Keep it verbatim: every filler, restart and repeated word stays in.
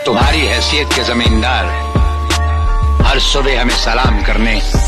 तुम्हारी हैसियत के जमींदार हर सुबह हमें सलाम करने